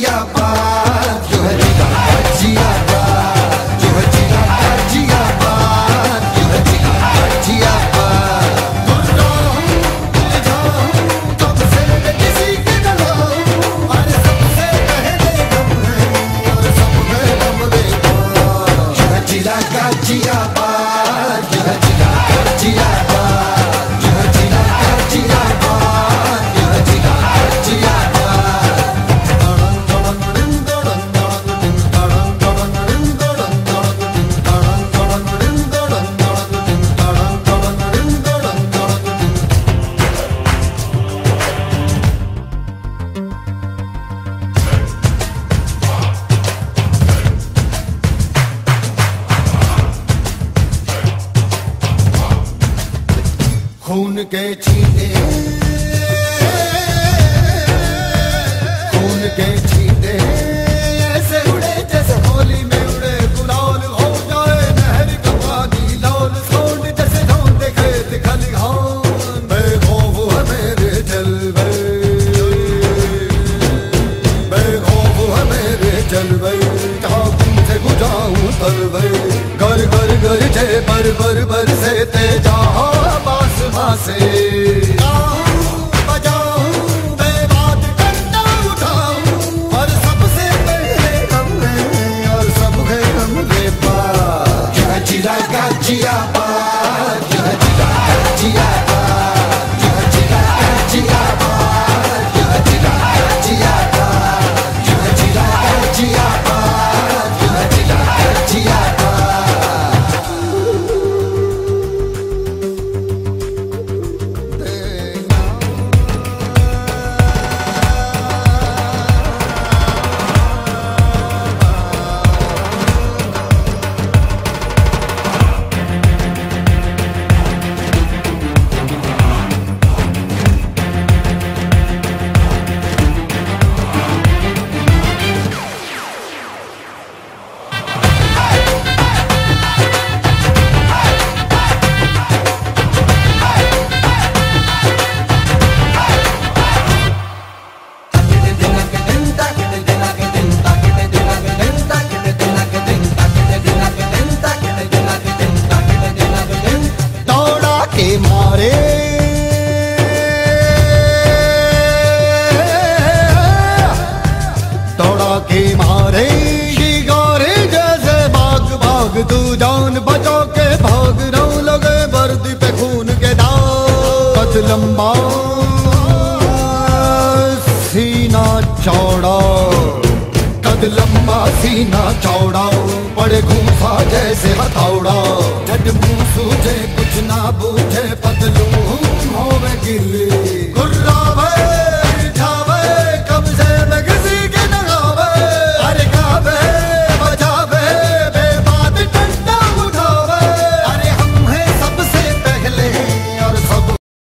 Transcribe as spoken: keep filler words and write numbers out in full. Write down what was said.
जियाबाद, जो है जिला का जियाबाद, जो है जिला का जियाबाद, जो है जिला का जियाबाद। गुर्रा हूँ, दिल जाऊँ, सबसे किसी के न लाऊं, और सबसे पहले गम है, और सब में गम देता। जो है जिला का जियाबाद, जो है जिला का जियाबाद, जो है जिला का जियाबाद, जो है जिला का जियाबाद। खून के छींटे, खून के छींटे ऐसे उड़े जैसे होली में उड़े गुलाल, हो जाए नहर का पानी लाल, सोंड जैसे ढूंढे खेत खलिहान। बेखौफ है मेरे जलवे, बेखौफ है मेरे जलवे, चाकू से बुझाऊं तलवे, घर घर घर जे बर बर बर से तेजा से गाऊं बजाऊं मैं बात करता उठाऊं, और सबसे पहले गम है, और सब है गम के पास। जो है जिला का जियाबाद, जो है जिला का जियाबाद, जो है जिला का जियाबाद, जो है जिला का जियाबाद, जो है जिला का जियाबाद, जो है जिला का जियाबाद। मारे दौड़ा के मारे शिकारे जैसे भाग भाग, तू जान बचा के भाग रहा हूं, लगे वर्दी पे खून के दाग। कद लंबा सीना चौड़ा, कद लंबा सीना चौड़ा, बड़े घूसा जैसे हथौड़ा, झट मुंह सूझे कुछ ना बूझे, पतलून होवे गिल्ली।